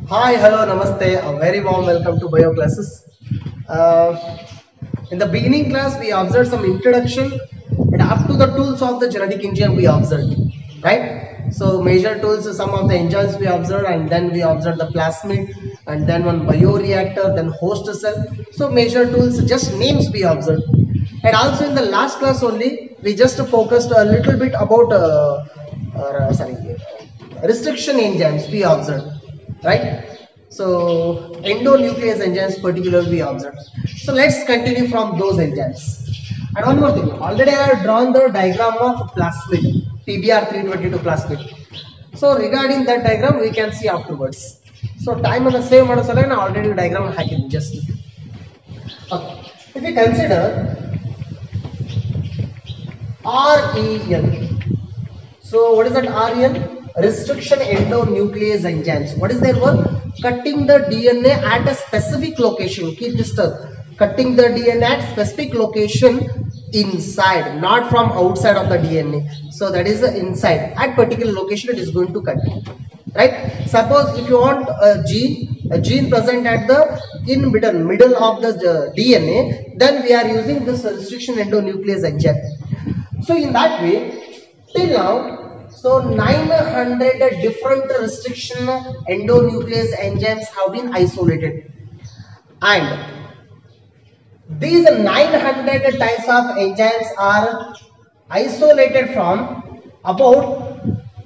Hi, hello, namaste. A very warm welcome to bio classes. Uh, in the beginning class, we observed some introduction and up to the tools of the genetic engineer we observed, right? So major tools, some of the enzymes we observed, and then we observed the plasmid, and then one bioreactor, then host cell. So major tools, just names we observed, and also in the last class only we just focused a little bit about restriction enzymes we observed, right? So endonuclease enzymes particularly we observed. So let's continue from those enzymes. And one more thing, already I have drawn the diagram of plasmid, PBr322 plasmid. So regarding that diagram we can see afterwards. So time on the same model already diagram hacking just. Okay. If we consider REN. So what is that REN? Restriction endonuclease enzymes. What is their work? Cutting the DNA at a specific location. Keep this term. Cutting the DNA at specific location inside, not from outside of the DNA. So that is the inside. At particular location it is going to cut. Right? Suppose if you want a gene present at the in middle of the DNA, then we are using this restriction endonuclease enzyme. So in that way, till now, so 900 different restriction endonuclease enzymes have been isolated, and these 900 types of enzymes are isolated from about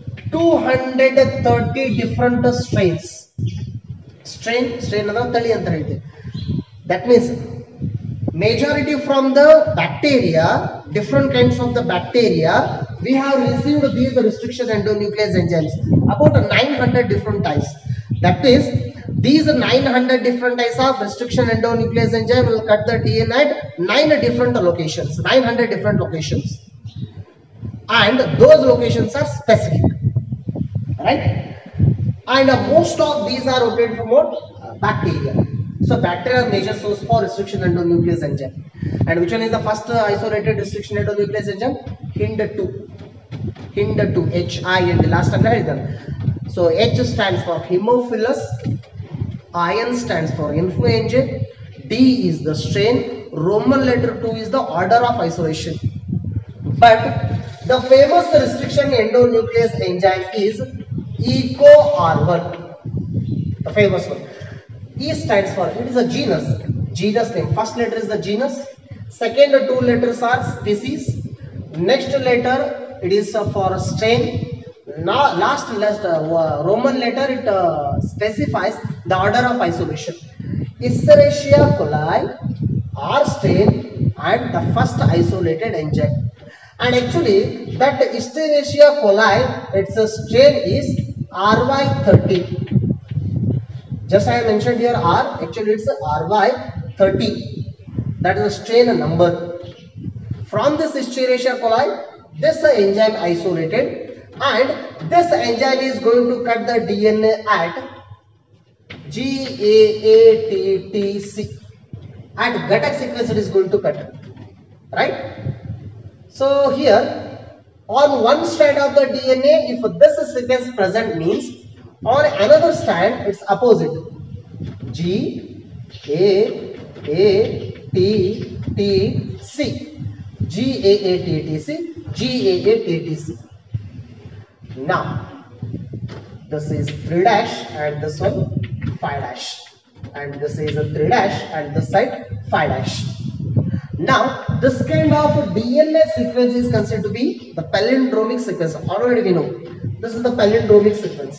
230 different strains. Strain another tali anta ಹೇಳ್ತೀವಿ. That means majority from the bacteria, different kinds of the bacteria, we have received these restriction endonuclease enzymes, about 900 different types. That is, these 900 different types of restriction endonuclease enzyme will cut the DNA at 9 different locations, 900 different locations, and those locations are specific, right? And most of these are obtained from what? Bacteria. So bacteria are major source for restriction endonuclease enzyme. And which one is the first isolated restriction endonuclease enzyme? HIND2. HIND2, HI and the last time I done. So H stands for Haemophilus, IN stands for influenza, D is the strain, Roman letter 2 is the order of isolation. But the famous restriction endonuclease enzyme is EcoR1, the famous one. E stands for, it is a genus name. First letter is the genus, second two letters are species, next letter it is for strain, now last Roman letter it specifies the order of isolation. Escherichia coli, R strain, and the first isolated enzyme. And actually that Escherichia coli, its strain is RY30. Just I mentioned here R, actually it's RY30. That is a strain number. From this Escherichia coli, this enzyme isolated, and this enzyme is going to cut the DNA at GAATTC. At Gattac sequence it is going to cut, right? So here on one strand of the DNA, if this sequence present means on another strand it's opposite. GAATTC, GAATTC, GAATTC. Now this is 3' and this one 5', and this is a 3' and this side 5'. Now this kind of DNA sequence is considered to be the palindromic sequence. Already we know this is the palindromic sequence.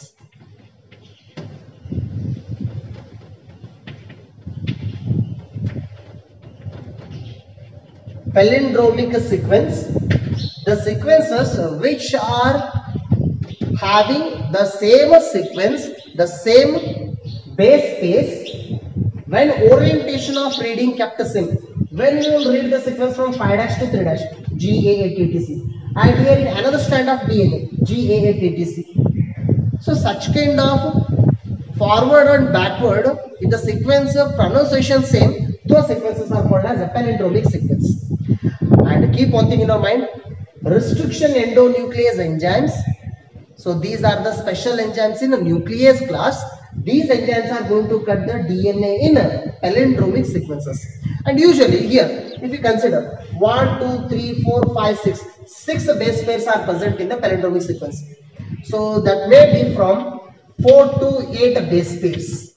Palindromic sequence, the sequences which are having the same sequence, the same base pairs, when orientation of reading kept same. When you will read the sequence from 5' to 3', GAATTC, and here in another strand of DNA, GAATTC. So such kind of forward and backward in the sequence of pronunciation same, those sequences are called as a palindromic sequence. And keep one thing in your mind, restriction endonuclease enzymes. So these are the special enzymes in the nuclease class, These enzymes are going to cut the DNA in palindromic sequences. And usually here, if you consider 1, 2, 3, 4, 5, 6, 6 base pairs are present in the palindromic sequence. So that may be from 4 to 8 base pairs.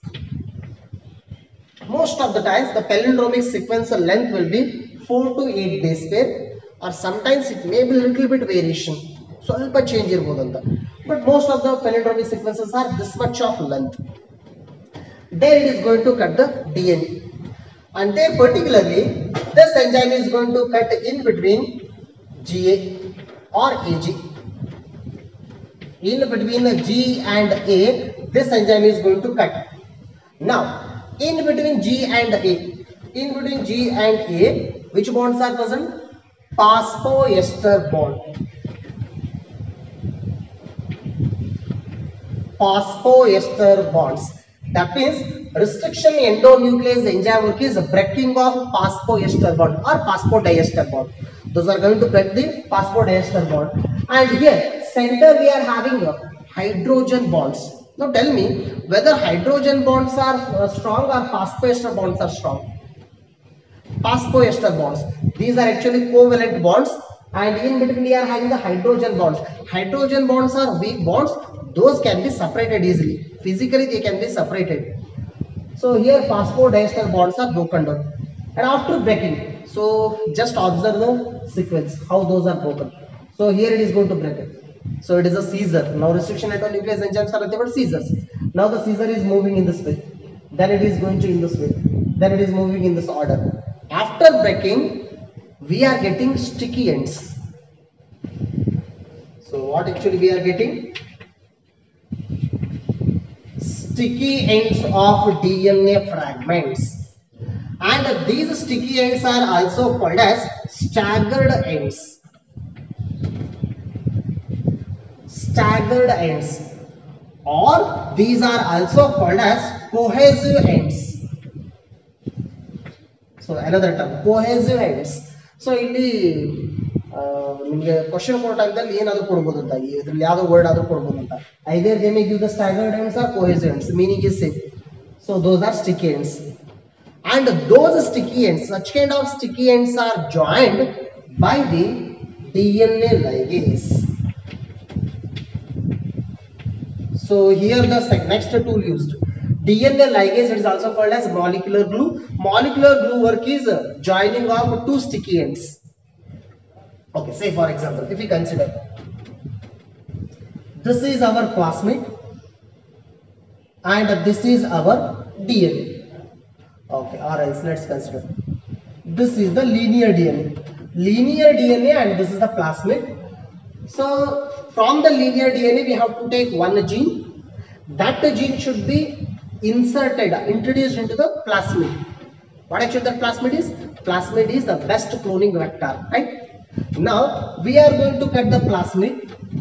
Most of the times the palindromic sequence length will be 4 to 8 base pair, or sometimes it may be little bit variation. So change but most of the palindromic sequences are this much of length. There it is going to cut the DNA. And there particularly this enzyme is going to cut in between GA or AG. In between G and A, this enzyme is going to cut. Now, in between G and A, which bonds are present? Phosphoester bond. Phosphoester bonds. That means restriction endonuclease enzyme work is breaking of phosphoester bond or phosphodiester bond. Those are going to break the phosphodiester bond. And here center we are having hydrogen bonds. Now tell me whether hydrogen bonds are strong or phosphoester bonds are strong. Phosphoester bonds. These are actually covalent bonds, and in between we are having the hydrogen bonds. Hydrogen bonds are weak bonds. Those can be separated easily. Physically they can be separated. So here phosphodiester bonds are broken down. And after breaking, so just observe the sequence, how those are broken. So here it is going to break it. So it is a scissor. Now restriction endonuclease enzymes are nothing but scissors. Now the scissor is moving in this way. Then it is going to in this way. Then it is moving in this order. After breaking, we are getting sticky ends. So what actually we are getting? Sticky ends of DNA fragments. And these sticky ends are also called as staggered ends. Staggered ends, or these are also called as cohesive ends. So another term, cohesive ends. So ಇಲ್ಲಿ ನಿಮಗೆ question ಕೊಡೋ ಟೈಮ್ದಲ್ಲಿ ಏನಾದರೂ ಕೊಡ್ಬೋದು ಅಂತ, ಇದ್ರಲ್ಲಿ ಯಾವುದೋ word ಆದರೂ ಕೊಡ್ಬೋದು ಅಂತ. Either they may give the staggered ends or cohesive ends. Meaning is same. So those are sticky ends. And those sticky ends, such kind of sticky ends are joined by the DNA ligase. So here the next tool used, DNA ligase, it is also called as molecular glue. Molecular glue work is joining of two sticky ends. Okay, say for example, if we consider this is our plasmid and this is our DNA. Okay, or else let's consider this is the linear DNA. Linear DNA and this is the plasmid. So from the linear DNA we have to take one gene. That gene should be introduced into the plasmid. What actually that plasmid is? Plasmid is the best cloning vector, right? Now we are going to cut the plasmid.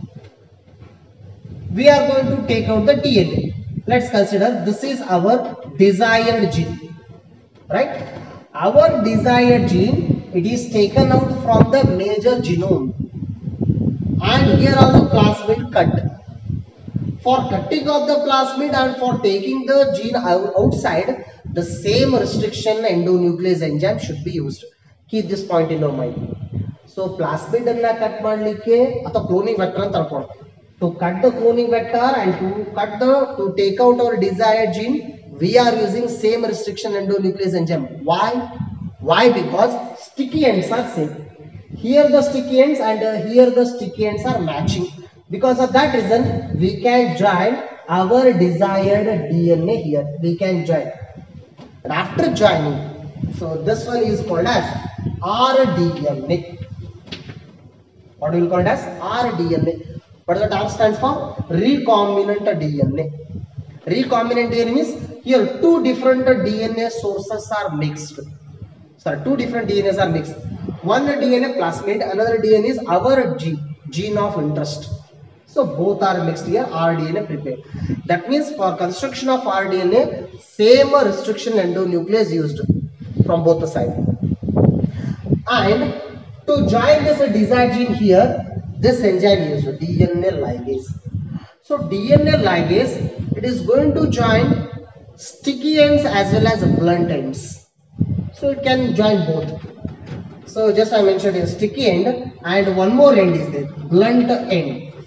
We are going to take out the DNA. Let's consider this is our desired gene, right? Our desired gene, it is taken out from the major genome. And here also plasmid cut. For cutting of the plasmid and for taking the gene outside, the same restriction endonuclease enzyme should be used. Keep this point in your mind. So plasmid anna cut madlikke atha cloning vector anta talkodu. To cut the cloning vector and to take out our desired gene, we are using same restriction endonuclease enzyme. Why? Why? Because sticky ends are same. Here the sticky ends and here the sticky ends are matching. Because of that reason, we can join our desired DNA here. We can join. And after joining, so this one is called as rDNA. What will called as rDNA? What the term stands for? Recombinant DNA. Recombinant DNA means here two different DNA sources are mixed. Sorry, two different DNAs are mixed. One DNA plasmid, another DNA is our gene of interest. So both are mixed here, rDNA prepared. That means for construction of rDNA, same restriction endonuclease used from both the sides. And to join this desired gene here, this enzyme used, DNA ligase. So DNA ligase, it is going to join sticky ends as well as blunt ends. So it can join both. So just I mentioned a sticky end and one more end is there, blunt end.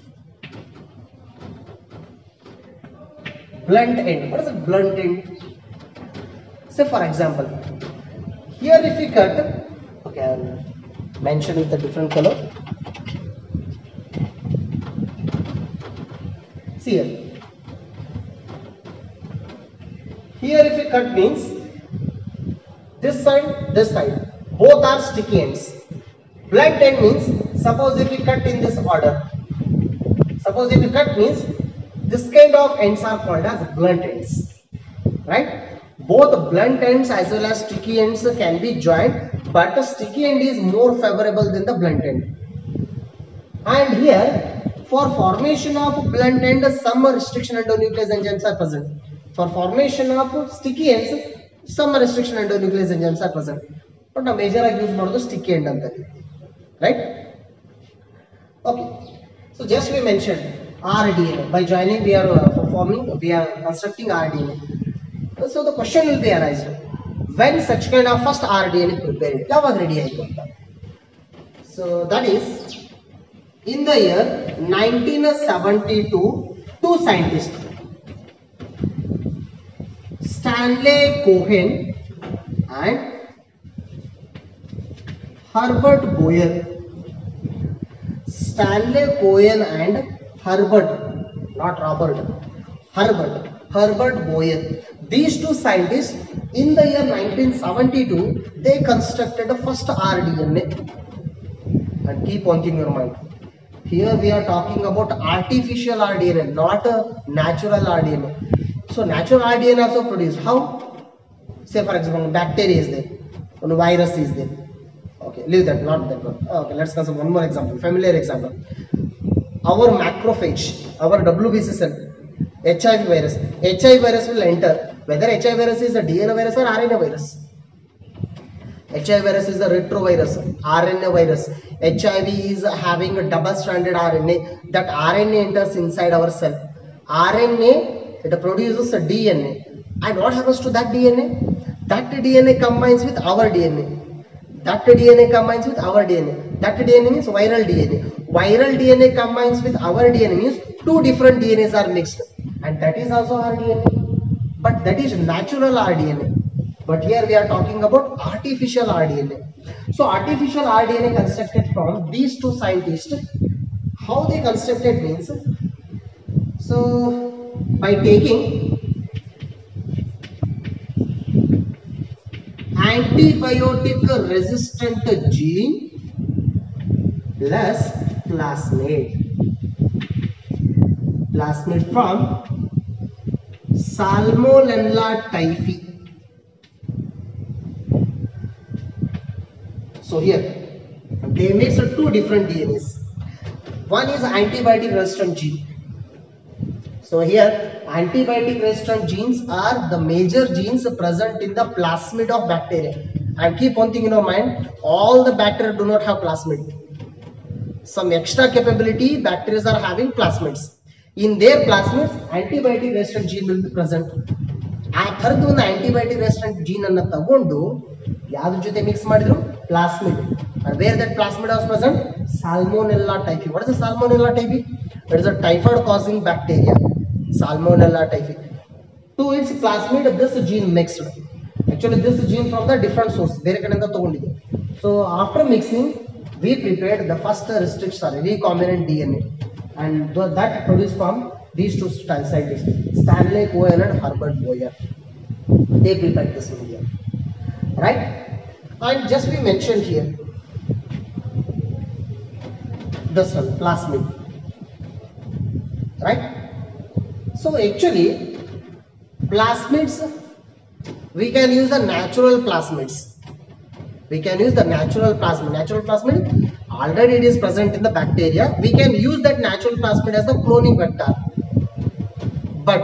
Blunt end. What is a blunt end? Say for example, here if we cut, okay, I will mention with a different color. See here. Here if we cut means this side, both are sticky ends. Blunt end means, suppose if we cut in this order, suppose if we cut means this kind of ends are called as blunt ends, right? Both blunt ends as well as sticky ends can be joined, but the sticky end is more favorable than the blunt end. And here, for formation of blunt end, some restriction endonuclease enzymes are present. For formation of sticky ends, some restriction endonuclease enzymes are present. But now major use ಮಾಡೋದು sticky end ಅಂತಲ್ಲಿ, right? Okay. So just we mentioned rDNA. By joining, we are constructing rDNA. So the question will be arised: when such kind of first rDNA prepared, ಯಾವಾಗ ready ಆಯಿತು ಅಂತ? So that is in the year 1972, two scientists, Stanley Cohen and Herbert Boyer. Stanley Cohen and Herbert, not Robert, Herbert Boyer. These two scientists in the year 1972, they constructed the first rDNA. And keep one thing in your mind. Here we are talking about artificial rDNA, not a natural rDNA. So natural rDNA also produced. How? Say for example, bacteria is there, one virus is there. Okay, leave that, not that one. Okay, let's consider one more example, familiar example. Our macrophage, our WBC cell, HIV virus. HIV virus will enter. Whether HIV virus is a DNA virus or RNA virus. HIV virus is a retrovirus, RNA virus. HIV is having a double-stranded RNA. That RNA enters inside our cell. RNA, it produces a DNA. And what happens to that DNA? That DNA combines with our DNA. That DNA combines with our DNA. That DNA means viral DNA. Viral DNA combines with our DNA means two different DNAs are mixed. And that is also rDNA. But that is natural rDNA. But here we are talking about artificial rDNA. So artificial rDNA constructed from these two scientists. How they constructed means, so by taking antibiotic resistant gene plus plasmid from Salmonella typhi. So here they mix two different DNAs. One is antibiotic resistant gene. So here antibiotic resistant genes are the major genes present in the plasmid of bacteria. And keep one thing in your mind, all the bacteria do not have plasmid. Some extra capability bacteria are having plasmids. In their plasmids, antibiotic resistant gene will be present. ಆ ಥರದ್ದು ಒಂದು antibiotic resistant gene ಅನ್ನು ತಗೊಂಡು ಯಾವ್ದ್ರ ಜೊತೆ mix ಮಾಡಿದ್ರು, plasmid. And where that plasmid was present? Salmonella typhi. What is the Salmonella typhi? It is a typhoid causing bacteria. Salmonella typhi. To its plasmid, this gene mixed. Actually, this gene from the different source. So after mixing, we prepared the first recombinant DNA, and that produced from these two scientists, Stanley Cohen and Herbert Boyer. They prepared this media, right? And just we mentioned here this one, plasmid, right? So actually plasmids, we can use the natural plasmids. We can use the natural plasmid. Natural plasmid, already it is present in the bacteria. We can use that natural plasmid as the cloning vector. But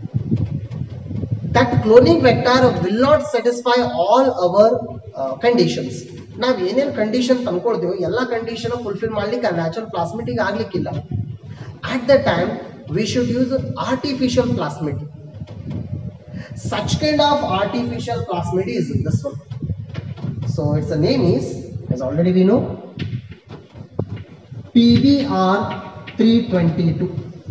that cloning vector will not satisfy all our conditions. Now, ಏನೇನು condition ತಂದ್ಕೊಳ್ತೀವಿ ಎಲ್ಲ condition fulfil ಮಾಡ್ಲಿಕ್ಕೆ natural plasmid ಗೆ ಆಗ್ಲಿಕ್ಕಿಲ್ಲ. At that time, we should use artificial plasmid. Such kind of artificial plasmid is this one. So its name is, as already we know, PBr 322.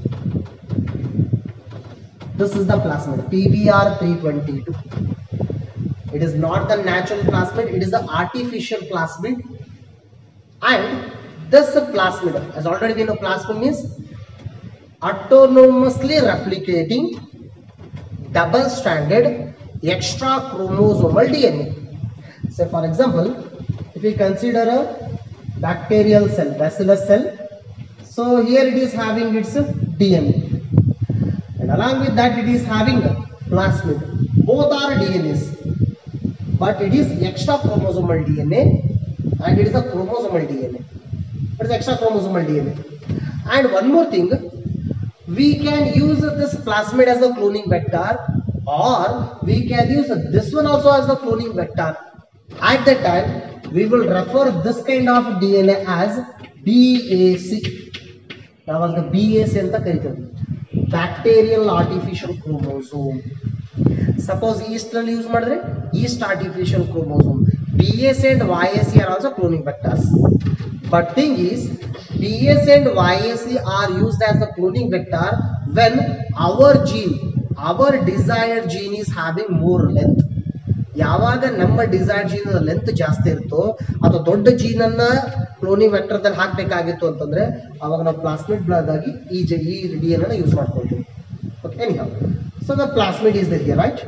This is the plasmid, PBr 322. It is not the natural plasmid, it is the artificial plasmid. And this plasmid, as already we know, plasmid means autonomously replicating double-stranded extra chromosomal DNA. Say for example, if we consider a bacterial cell, bacillus cell, so here it is having its DNA, and along with that it is having a plasmid. Both are DNAs, but it is extra chromosomal DNA and it is a chromosomal DNA. It is extra chromosomal DNA. And one more thing, we can use this plasmid as a cloning vector, or we can use this one also as a cloning vector. At that time, we will refer this kind of DNA as BAC. Now, the BAC anta karitadu, bacterial artificial chromosome. Suppose yeast use madre, yeast artificial chromosome. BAC and YAC are also cloning vectors. But thing is, BAC and YAC are used as a cloning vector when our gene, our desired gene is having more length. ಯಾವಾಗ ನಮ್ಮ desired gene length ಜಾಸ್ತಿ ಇರುತ್ತೋ ಅಥವಾ ದೊಡ್ಡ gene ಅನ್ನ cloning vector ದಲ್ಲಿ ಹಾಕಬೇಕಾಗಿತ್ತು ಅಂತಂದ್ರೆ ಅವಾಗ ನಾವು ಪ್ಲಾಸ್ಮಿಡ್ ಗಾಗಿ ಈ ಡಿಎನ್ಎ ಅನ್ನು ಯೂಸ್ ಮಾಡ್ಕೊಳ್ತೀವಿ. Okay, anyhow, so the plasmid is there here, right?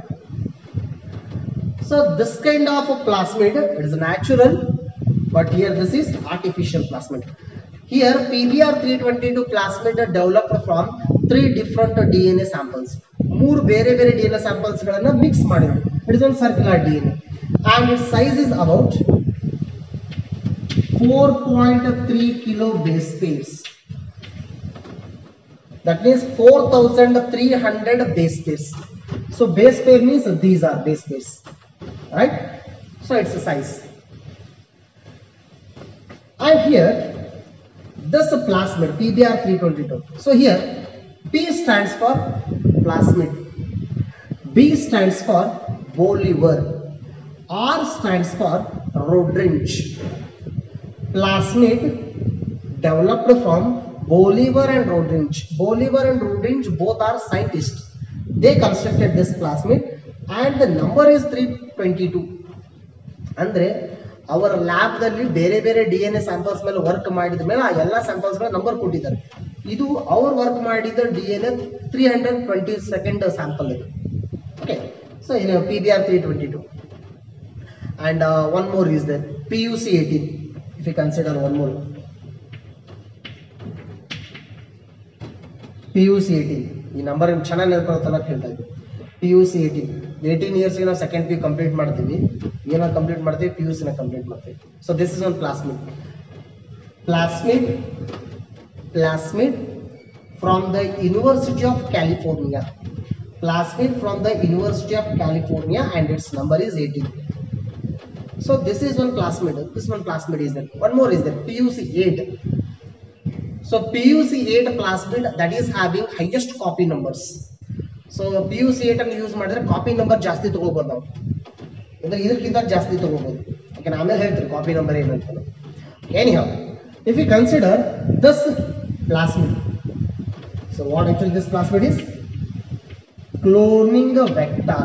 So this kind of plasmid, it is natural, but here this is artificial plasmid. Here PBr 322 plasmid developed from 3 different DNA samples. ಮೂರು ಬೇರೆ ಬೇರೆ DNA samples ಗಳನ್ನ mix ಮಾಡಿದ್ರು. It is one circular DNA and its size is about 4.3 kilo base pairs. That means 4,300 base pairs. So base pair means these are base pairs, right? So it's a size. And here this plasmid PBr 322. So here P stands for plasmid, B stands for Bolivar, R stands for Rodriguez. Plasmid developed from Bolivar and Rodriguez. Bolivar and Rodriguez both are scientists. They constructed this plasmid and the number is 322. Andre ಅವರ lab ದಲ್ಲಿ ಬೇರೆ ಬೇರೆ DNA samples ಮೇಲೆ work ಮಾಡಿದ ಮೇಲೆ ಆ ಎಲ್ಲ samples ಗಳ ನಂಬರ್ ಕೊಟ್ಟಿದ್ದಾರೆ. ಇದು ಅವರು ವರ್ಕ್ ಮಾಡಿದ ಡಿಎನ್ಎ 322nd ಸ್ಯಾಂಪಲ್ ಇದು. ಓಕೆ, ಸೊ ಇದು PBr 322 and one more is there, PUC 18. if you consider one more, PUC 18, ಈ ನಂಬರ್ ಚೆನ್ನಾಗಿ ನೆನಪಿರುತ್ತಲ್ಲ ಹೇಳ್ತಾ ಇದ್ದೆ. PUC 18 years ಗೆ ನಾವು ಸೆಕೆಂಡ್ ಪಿ ಕಂಪ್ಲೀಟ್ ಮಾಡ್ತೀವಿ. ಏನೋ ಕಂಪ್ಲೀಟ್ ಮಾಡ್ತೀವಿ, PUC ನ ಕಂಪ್ಲೀಟ್ ಮಾಡ್ತೀವಿ. So this is one plasmid from the University of California. Plasmid from the University of California and its number is 18. So this is one plasmid. This one plasmid is there. One more is there, PUC 8. So PUC 8 plasmid that is having highest copy numbers. So PUC 8 ಅನ್ನು use ಮಾಡಿದ್ರೆ copy number ಜಾಸ್ತಿ ತಗೋಬಹುದು ನಾವು, ಅಂದ್ರೆ ಇದಕ್ಕಿಂತ ಜಾಸ್ತಿ ತಗೋಬಹುದು. Okay, ಆಮೇಲೆ ಹೇಳ್ತೀವಿ ಕಾಪಿ ನಂಬರ್ ಏನಂತ. Anyhow, if we consider this plasmid, so what actually this plasmid is? Cloning vector.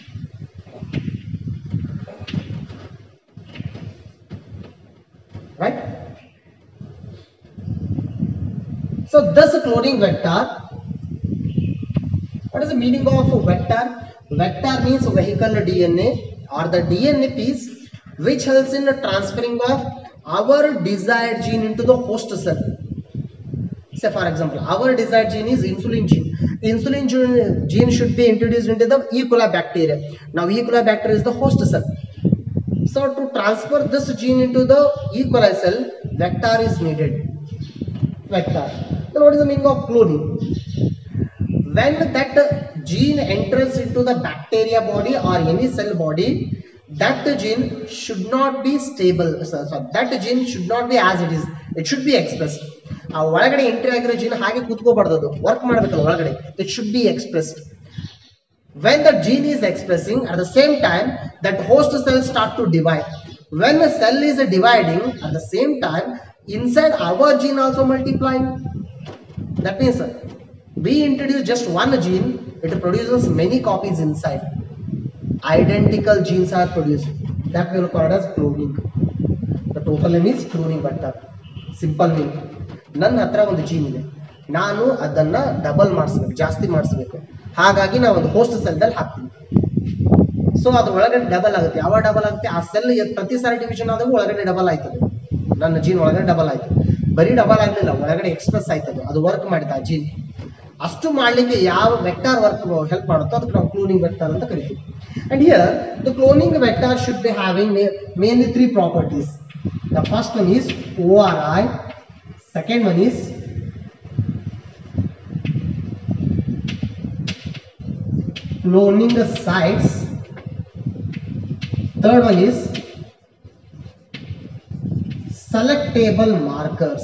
Right? So this cloning vector, what is the meaning of vector? Vector means vehicle DNA or the DNA piece which helps in the transferring of our desired gene into the host cell. Say for example, our desired gene is insulin gene. The insulin gene should be introduced into the E. coli bacteria. Now E. coli bacteria is the host cell. So to transfer this gene into the E. coli cell, vector is needed. Vector. Then what is the meaning of cloning? When that gene enters into the bacteria body or any cell body, that gene should not be stable. So that gene should not be as it is. It should be expressed. ಆ ಒಳಗಡೆ entry ಆಗಿರೋ gene ಹಾಗೆ ಕೂತ್ಕೋಬಾರ್ದು, ಅದು work ಮಾಡಬೇಕಲ್ಲ ಒಳಗಡೆ. It should be expressed. When the gene is expressing, at the same time that host cells start to divide. When the cell is dividing, at the same time inside our gene also multiplying. That means we introduce just one gene, it produces many copies inside. Identical genes are produced. That we will call as cloning. The total name is cloning vector. Simple name. ನನ್ನ ಹತ್ರ ಒಂದು gene ಇದೆ, ನಾನು ಅದನ್ನ double ಮಾಡಿಸ್ಬೇಕು, ಜಾಸ್ತಿ ಮಾಡಿಸ್ಬೇಕು. ಹಾಗಾಗಿ ನಾವು ಒಂದು ಹೋಸ್ಟ್ ಸೆಲ್ದಲ್ಲಿ ಹಾಕ್ತೀವಿ. ಸೊ ಅದ್ರ ಒಳಗಡೆ ಡಬಲ್ ಆಗುತ್ತೆ. ಯಾವ ಡಬಲ್ ಆಗುತ್ತೆ? ಆ ಸೆಲ್ ಪ್ರತಿ ಸಾರಿ ಡಿವಿಷನ್ ಆದಾಗ ಒಳಗಡೆ ಡಬಲ್ ಆಯ್ತದೆ. ನನ್ನ ಜೀನ್ ಒಳಗಡೆ ಡಬಲ್ ಆಯ್ತು. ಬರೀ ಡಬಲ್ ಆಗಲಿಲ್ಲ, ಒಳಗಡೆ ಎಕ್ಸ್ಪ್ರೆಸ್ ಆಯ್ತದೆ, ಅದು ವರ್ಕ್ ಮಾಡಿದ ಆ ಜೀನ್. ಅಷ್ಟು ಮಾಡಲಿಕ್ಕೆ ಯಾವ ವೆಕ್ಟಾರ್ ವರ್ಕ್ ಹೆಲ್ಪ್ ಮಾಡುತ್ತೋ ಅದಕ್ಕೆ ನಾವು ಕ್ಲೋನಿಂಗ್ ವೆಕ್ಟಾರ್ ಅಂತ ಕರಿತೀವಿ. And here the cloning vector should be having mainly 3 properties. The first one is ORI, second one is cloning sites, third one is selectable markers.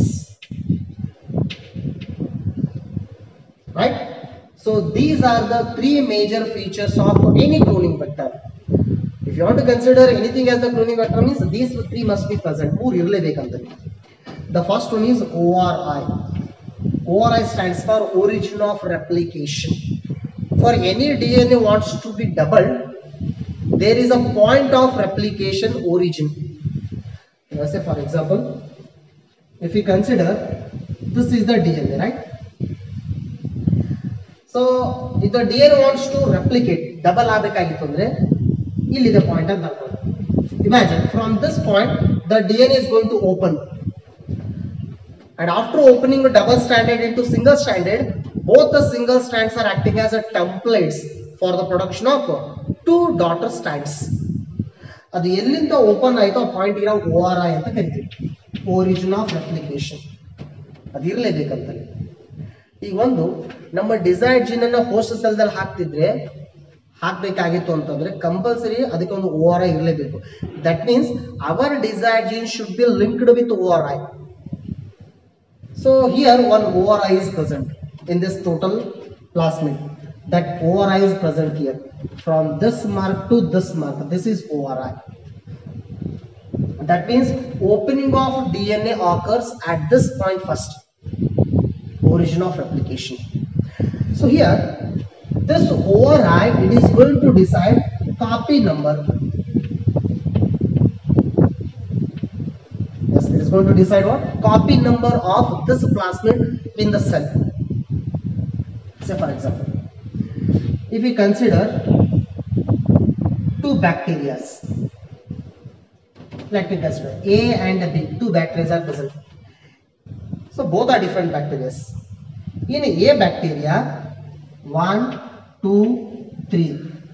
Right? So these are the 3 major features of any cloning vector. If you want to consider anything as the cloning vector, means these 3 must be present. More irrelevant. The first one is ORI. ORI stands for origin of replication. For any DNA wants to be doubled, there is a point of replication origin. Let's say, for example, if we consider this is the DNA, right? So if the DNA wants to replicate, double agಬೇಕಾಗಿತ್ತು ಅಂದ್ರೆ ಇಲ್ಲಿದೆ point ಅಂತ ಅನ್ಕೊಳ್ಳಿ. Imagine from this point the DNA is going to open, and after opening the double stranded into single stranded, both the single strands are acting as a templates for the production of 2 daughter strands. ಅದು ಎಲ್ಲಿಂದ open ಆಯ್ತು ಆ point ಗೆ ನಾವು ORI ಅಂತ ಕರಿತೀವಿ, origin of replication. ಅದು ಇರಲೇಬೇಕಂತ. ಈಗ ಒಂದು ನಮ್ಮ ಡಿಸೈರ್ಡ್ ಜೀನ್ ಅನ್ನ ಹೋಸ್ಟ್ ಸೆಲ್ ದಲ್ಲಿ ಹಾಕಬೇಕಾಗಿತ್ತು ಅಂತಂದ್ರೆ ಕಂಪಲ್ಸರಿ ಅದಕ್ಕೆ ಒಂದು ORI ಇರಲೇಬೇಕು. That means our desired gene should be linked with ORI. So here one ORI is present in this total plasmid. That ORI is present here. From this mark to this mark, this is ORI. That means opening of DNA occurs at this point first. Origin of replication. So here this ORI, it is going to decide copy number. Yes, it is going to decide what? Copy number of this plasmid in the cell. Say for example, if we consider 2 bacteria, let me consider A and B, 2 bacteria are present. So both are different bacteria. In A bacteria, 1, 2, 3.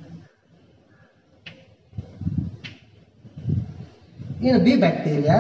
In B bacteria,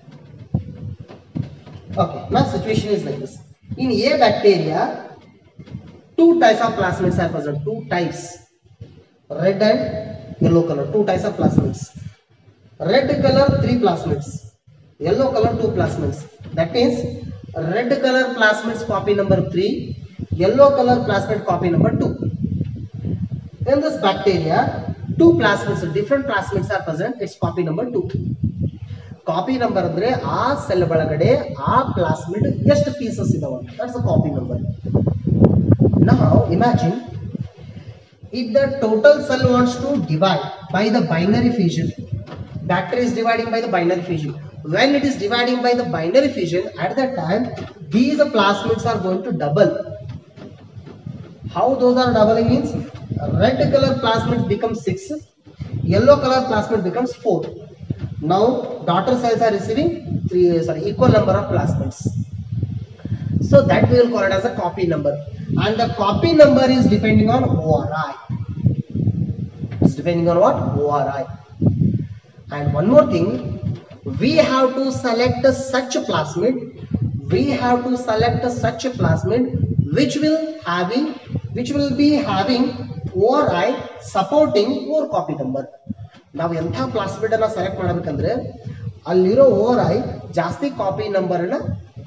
okay, now situation is like this. In A bacteria, 2 types of plasmids are present. 2 types, red and yellow color. 2 types of plasmids. Red color 3 plasmids, yellow color 2 plasmids. That means red color plasmids copy number 3, yellow color plasmid copy number 2. In this bacteria, 2 plasmids, different plasmids are present. It's copy number 2. Copy number andre ಆ cell ಒಳಗಡೆ ಆ plasmid ಎಷ್ಟು pieces ಇದಾವೆ, that's the copy number. Now imagine if the total cell wants to divide by the binary fission. Bacteria is dividing by the binary fission. When it is dividing by the binary fission, at that time these plasmids are going to double. How those are doubling means red color plasmid becomes 6, yellow color plasmid becomes 4. Now daughter cells are receiving equal number of plasmids. So that we will call it as a copy number, and the copy number is depending on ORI. It's depending on what? ORI. And one more thing, we have to select such a plasmid. We have to select such a plasmid which will be having ORI supporting 4 copy number. ನಾವು ಎಂಥ plasmid ಅನ್ನ select ಮಾಡಬೇಕಂದ್ರೆ ಅಲ್ಲಿರೋ ORI ಜಾಸ್ತಿ copy number ಅನ್ನ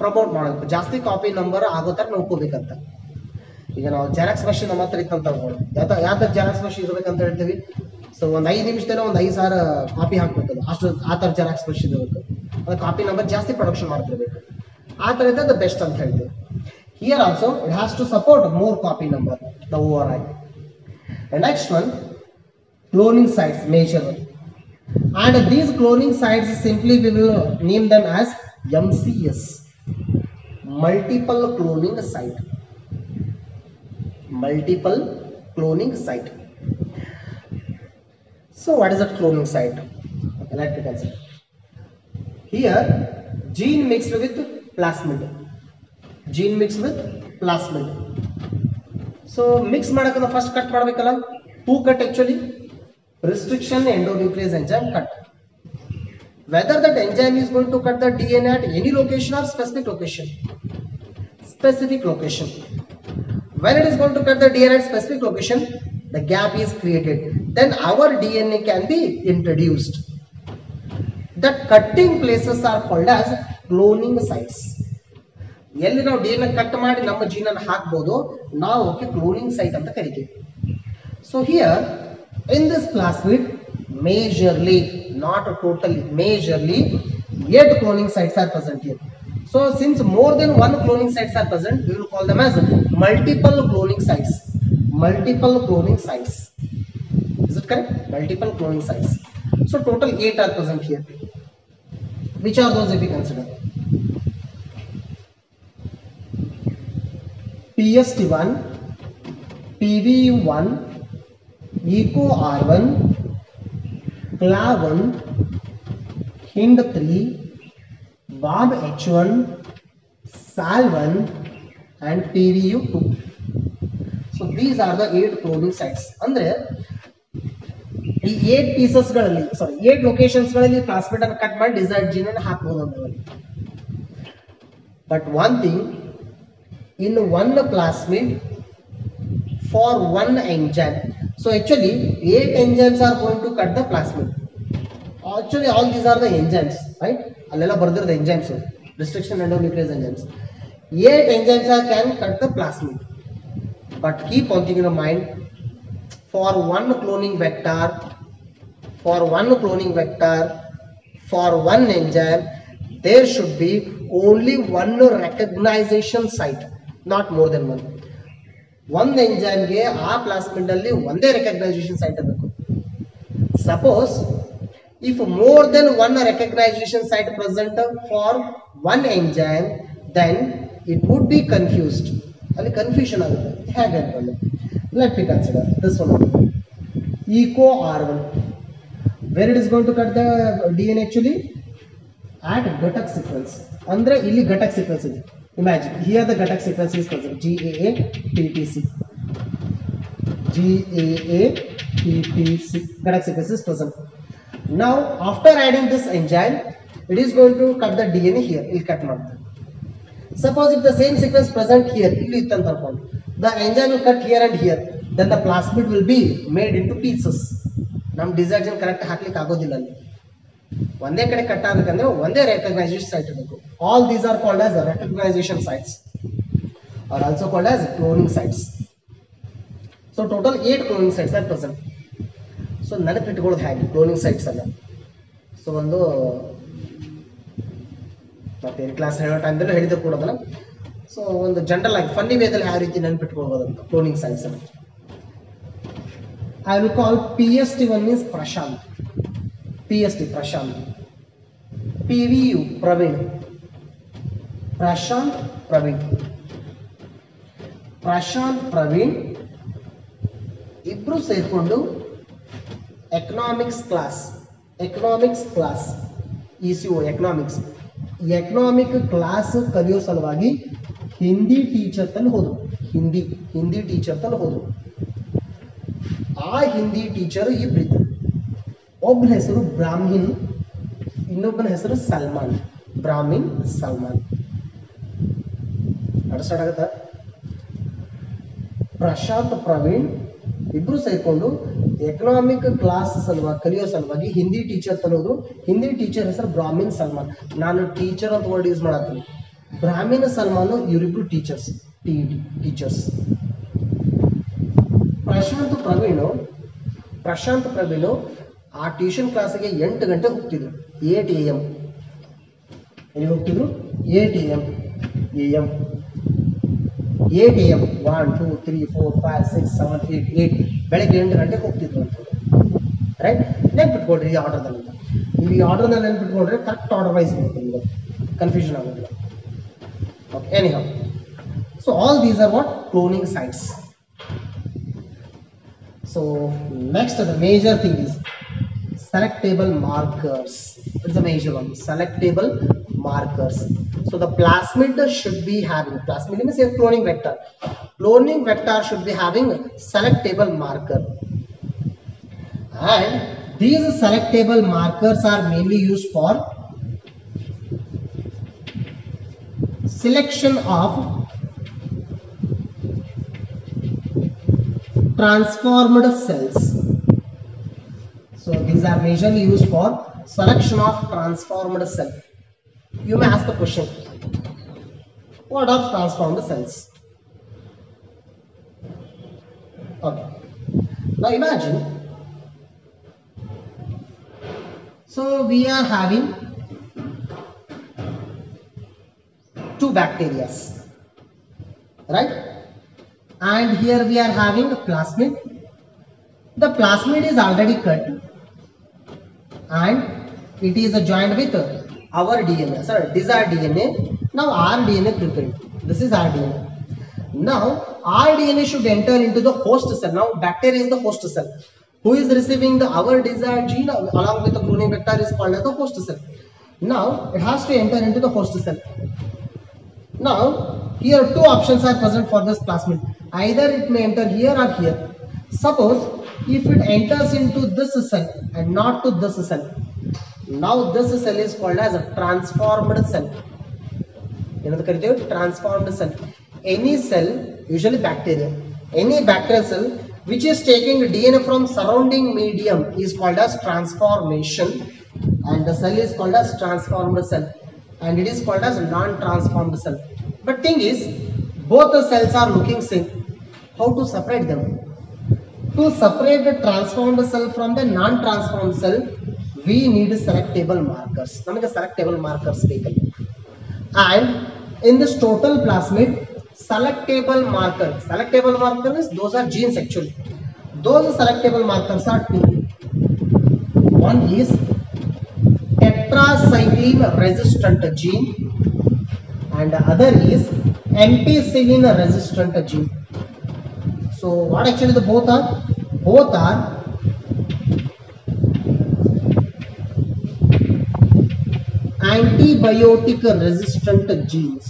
promote ಮಾಡಬೇಕು, ಜಾಸ್ತಿ copy number ಆಗೋ ತರ ನೋಡ್ಕೋಬೇಕಂತ. ಈಗ ನಾವು ಜೆರಾಕ್ಸ್ ಮಷಿನ್ ನಮ್ಮ ಹತ್ರ ಇತ್ತಂತ ಯಾವ್ದು ಜೆರಾಕ್ಸ್ ಮಷಿನ್ ಇರ್ಬೇಕಂತ ಹೇಳ್ತೀವಿ. ಸೊ ಒಂದು 5 ನಿಮಿಷದಲ್ಲಿ ಒಂದು 5,000 ಕಾಪಿ ಹಾಕ್ಬೇಕು, ಅಷ್ಟು ಆ ತರ ಜೆರಾಕ್ಸ್ ಮಷಿನ್ ಇರಬೇಕು. ಅದು ಕಾಪಿ ನಂಬರ್ ಜಾಸ್ತಿ ಪ್ರೊಡಕ್ಷನ್ ಮಾಡ್ತಿರ್ಬೇಕು. ಆ ತರ ಇದ್ದ ಬೆಸ್ಟ್ ಅಂತ ಹೇಳ್ತೀವಿ. Here also it has to support more copy number, the overall. The next one, cloning sites measure. And these cloning sites simply we will name them as MCS, multiple cloning site. Multiple cloning site. So what is a cloning site? Okay, let me consider. Here gene mixed with plasmid. Gene mixed with plasmid. So mix ಮಾಡಕಂದ್ರೆ first cut ಮಾಡಬೇಕಲ್ಲ. Who cut actually? Restriction endonuclease enzyme cut. Whether that enzyme is going to cut the DNA at any location or specific location. Specific location. When it is going to cut the DNA at specific location, the gap is created. Then our DNA can be introduced. The cutting places are called as cloning sites. ಎಲ್ಲಿ ನಾವು DNA cut ಮಾಡಿ ನಮ್ಮ gene ಅನ್ನು ಹಾಕಬಹುದು, ನಾವು okay cloning site ಅಂತ ಕರಿತೀವಿ. So here in this plasmid, majorly, not totally, majorly 8 cloning sites are present here. So since more than one cloning sites are present, we will call them as multiple cloning sites. Multiple cloning sites. Is it correct? Multiple cloning sites. So total 8 are present here. Which are those if we consider? PST1, PVU1, EcoR1, CLA1, HIND3, BOBH1, SAL1 and PVU2. So these are the 8 cloning sites. Andre ಈ 8 pieces ಗಳಲ್ಲಿ 8 locations ಗಳಲ್ಲಿ plasmid ಅನ್ನು cut ಮಾಡಿ desired gene ಅನ್ನು ಹಾಕಬಹುದು ಅಂತ. But one thing, in one plasmid for one enzyme. So actually 8 enzymes are going to cut the plasmid. Actually all these are the enzymes, right? Allela bardir the enzymes, restriction endonuclease enzymes. 8 enzymes can cut the plasmid. But keep one thing in your mind, for one cloning vector, for one enzyme, there should be only one recognition site, not more than one. ಒಂದು ಎಂಜೈಮ್ಗೆ ಆ plasmid ಅಲ್ಲಿ ಒಂದೇ recognition site ಇರಬೇಕು. Suppose if more than one recognition site present for one enzyme, then it would be confused. ಅಲ್ಲಿ confusion ಆಗುತ್ತೆ. ಹೇಗೆ ಅಂತಂದ್ರೆ let me consider this one, EcoR1, where it is going to cut the DNA actually at ಘಟಕ sequence. ಅಂದ್ರೆ ಇಲ್ಲಿ ಘಟಕ sequence ಇದೆ. Imagine here the Ghatak sequence is present, GAA-PTC. Ghatak sequence is present. Now after adding this enzyme, it is going to cut the DNA here. It will cut not. Suppose if the same sequence present here, the enzyme will cut here and here, then the plasmid will be made into pieces. Nam desired gene correct haklik agodilla. ಒಂದೇ ಕಡೆ cut ಆಗಬೇಕಂದ್ರೆ ಒಂದೇ recognition site ಇರಬೇಕು. All these are called as recognition sites are also called as cloning sites. So total 8 cloning sites are present. So ನೆನಪಿಟ್ಕೊಳ್ಳೋದು ಹೇಗೆ cloning sites ಅಲ್ಲ. So ಒಂದು ಮತ್ತೆ ಕ್ಲಾಸ್ ಹೇಳೋ ಟೈಮ್ದಲ್ಲಿ ಹೇಳಿದ್ರು ಕೂಡ ಅದನ್ನ. ಸೊ ಒಂದು ಜನರಲ್ ಆಗಿ ಫನ್ನಿ ವೇದಲ್ಲಿ ಯಾವ ರೀತಿ ನೆನಪಿಟ್ಕೊಳ್ಬೋದು ಅಂತ ಕ್ಲೋನಿಂಗ್ ಸೈಟ್ಸ್ ಅನ್ನು. I will call PST1 means Prashant, PST Prashant, PVU Praveen, Prashant Praveen ಇಬ್ರು ಸೇರ್ಕೊಂಡು economics class ECO economic class ಕಲಿಯೋ ಸಲುವಾಗಿ ಹಿಂದಿ ಟೀಚರ್ ತಲ್ಲಿ ಹೋದ್ರು. ಹಿಂದಿ ಟೀಚರ್ ತಲ್ಲಿ ಹೋದ್ರು. ಆ ಹಿಂದಿ ಟೀಚರ್ ಇಬ್ಬರಿದ್ರು. ಒಬ್ಬನ ಹೆಸರು ಬ್ರಾಹ್ಮಿನ್, ಇನ್ನೊಬ್ಬನ ಹೆಸರು ಸಲ್ಮಾನ್. ಬ್ರಾಹ್ಮಿನ್ ಸಲ್ಮಾನ್ ಅಂಡರ್ಸ್ಟ್ಯಾಂಡ್ ಆಗುತ್ತಾ? ಪ್ರಶಾಂತ್ ಪ್ರವೀಣ್ ಇಬ್ರು ಸೇರ್ಕೊಂಡು ಎಕನಾಮಿಕ್ ಕ್ಲಾಸ್ ಸಲುವಾಗಿ ಕಲಿಯೋ ಸಲುವಾಗಿ ಹಿಂದಿ ಟೀಚರ್ ತನ್ನೋದು. ಹಿಂದಿ ಟೀಚರ್ ಹೆಸರು ಬ್ರಾಹ್ಮಿನ್ ಸಲ್ಮಾನ್. ನಾನು ಟೀಚರ್ ಅಂತ ವರ್ಡ್ ಯೂಸ್ ಮಾಡತ್ತೀನಿ. ಬ್ರಾಹ್ಮಣ ಸಲ್ಮಾನು ಇವರಿಬ್ರು ಟೀಚರ್ಸ್, ಟೀಚರ್ಸ್. ಪ್ರಶಾಂತ್ ಪ್ರವೀಣ್ ಆ ಟ್ಯೂಷನ್ ಕ್ಲಾಸಿಗೆ 8 ಗಂಟೆ ಹೋಗ್ತಿದ್ರು. 8 AM ಎಲ್ಲಿ ಹೋಗ್ತಿದ್ರು? 8 AM 1 2 3 4 5 6 7 8 ಬೆಳಗ್ಗೆ 8 ಗಂಟೆಗೆ ಹೋಗ್ತಿದ್ರು ಅಂತ. ರೈಟ್, ನೆನ್ಪಿಟ್ಕೊಳ್ರಿ ಈ ಆರ್ಡರ್ದಲ್ಲಿ. ನೀವು ಈ ಆರ್ಡರ್ನಲ್ಲಿ ನೆನ್ಪಿಟ್ಕೊಂಡ್ರೆ ಕರೆಕ್ಟ್ ಆರ್ಡರ್ ವೈಸ್ ಬರುತ್ತೆ, ನಿಮಗೆ ಕನ್ಫ್ಯೂಷನ್ ಆಗೋದಿಲ್ಲ. Okay, anyhow, so all these are what cloning sites. So next, the major thing is selectable markers. It's a major one. Selectable markers. So the plasmid should be having, plasmid means a cloning vector. Cloning vector should be having selectable marker. And these selectable markers are mainly used for selection of transformed cells. So these are majorly used for selection of transformed cell. You may ask the question, what are transformed cells? Okay, now imagine, so we are having two bacteria, right? And here we are having a plasmid. The plasmid is already cut and it is joined with our DNA, sorry, desired DNA. Now our DNA prepared. This is our DNA. Now our DNA should enter into the host cell. Now bacteria is the host cell. Who is receiving our desired gene along with the cloning vector is called as the host cell. Now it has to enter into the host cell. Now here two options are present for this plasmid. Either it may enter here or here. Suppose if it enters into this cell and not to this cell, now this cell is called as a transformed cell. Transformed cell. Any cell, usually bacteria, any bacterial cell which is taking DNA from surrounding medium is called as transformation, and the cell is called as transformed cell, and it is called as non-transformed cell. But thing is, both the cells are looking same. How to separate them? To separate the transformed cell from the non-transformed cell, we need selectable markers. Namage selectable markers taken. And in this total plasmid, selectable markers those are genes actually. Those selectable markers are two. One is tetracycline resistant gene and the other is ampicillin resistant gene. So what actually the both are? Both are antibiotic resistant genes.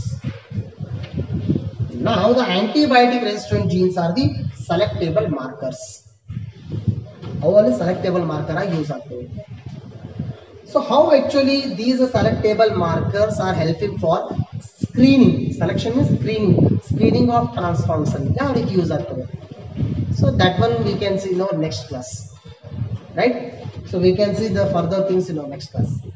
Now the antibiotic resistant genes are the selectable markers. All selectable marker are used. So how actually these selectable markers are helpful for screening? Selection means screening of transformed cell. Use so that one we can see in our next class, right? So we can see the further things in our next class.